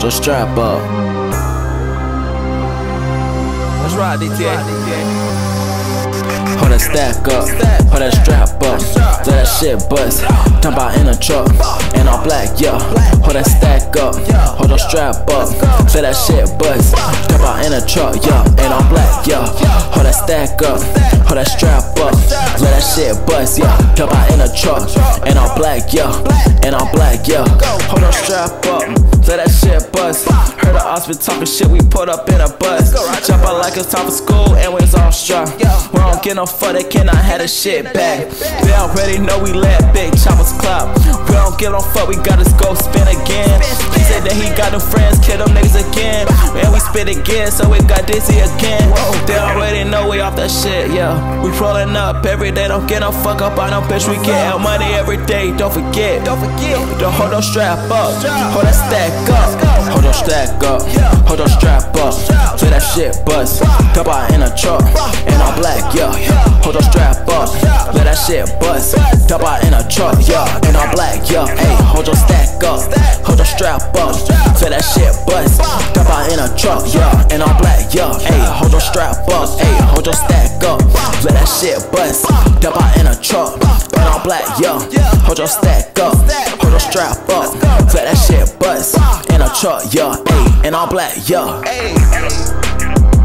your strap up. Let's ride, DTA. Hold that stack up, hold that strap up, let that shit bust. Jump out in a truck, and all black, yeah. Hold that stack up, hold that strap up, let that shit bust. Jump out in a truck, yeah, and all black, yeah. Hold that stack up, hold that strap up, let that shit bust, yeah. Jump out in a truck, and all black, yeah, and all black, yeah. Hold that strap up, let that shit bust. Heard the ops been talking shit, we put up in a bus. Jump out like it's time for school, and we was all struck. We don't get no fuck, they cannot have the shit back. They already know we let big choppers clap. We don't give no fuck, we got this go spin again. He said that he got them friends, kill them niggas again. And we spit again, so we got dizzy again. They already know we off that shit, yeah. We rolling up every day, don't get no fuck up on no bitch. We get our money every day, don't forget. Don't hold no strap up, hold that stack up, hold your stack up, hold your strap up, let that shit bust. Jump out in a truck, and all black, yeah. Hold your strap up, let that shit bust. Jump out in a truck, yeah, and all black, yeah. Ayy, hold your stack up, hold your strap up, let that shit bust. Jump out in a truck, yeah, and all black, yeah. Ayy, hold your strap up, ayy, hold your stack up, let that shit bust. Jump out in a truck, and all black, yeah. Hold your stack up, hold your strap up, let that shit bust. In a truck, yeah, ayy, and all black, yeah.